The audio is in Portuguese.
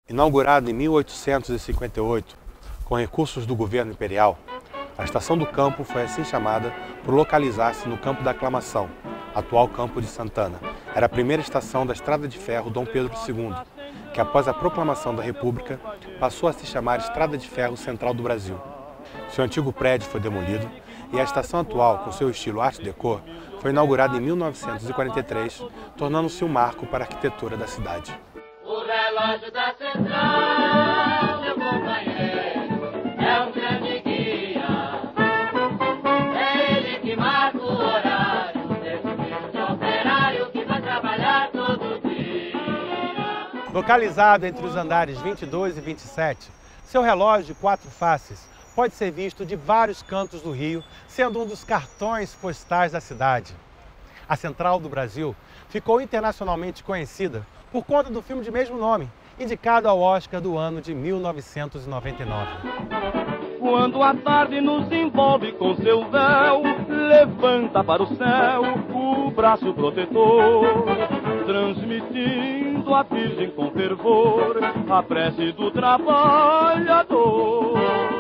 Inaugurada em 1858, com recursos do governo imperial, a Estação do Campo foi assim chamada por localizar-se no Campo da Aclamação, atual Campo de Santana. Era a primeira estação da Estrada de Ferro Dom Pedro II, que após a proclamação da República passou a se chamar Estrada de Ferro Central do Brasil. Seu antigo prédio foi demolido e a estação atual, com seu estilo Art Deco, foi inaugurada em 1943, tornando-se um marco para a arquitetura da cidade. O relógio da central, meu companheiro, é um grande guia. É ele que marca o horário desse humilde operário que vai trabalhar todo dia. Localizado entre os andares 22 e 27, seu relógio de 4 faces pode ser visto de vários cantos do Rio, sendo um dos cartões postais da cidade. A Central do Brasil ficou internacionalmente conhecida por conta do filme de mesmo nome, indicado ao Oscar do ano de 1999. Quando a tarde nos envolve com seu véu, levanta para o céu o braço protetor, transmitindo à Virgem com fervor a prece do trabalhador.